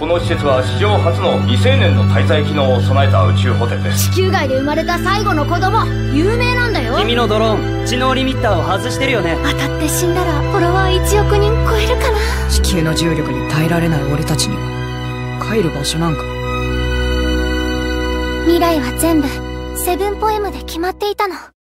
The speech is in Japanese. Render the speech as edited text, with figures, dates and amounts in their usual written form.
の施設は史上初の未成年の滞在機能を備えた宇宙ホテルです。 地球外で生まれた最後の子供、有名なんだよ。 君のドローン、知能リミッターを外してるよね。 当たって死んだらフォロワー1億人超えるかな。 地球の重力に耐えられない俺たちには帰る場所なんか。 未来は全部セブンポエムで決まっていたの。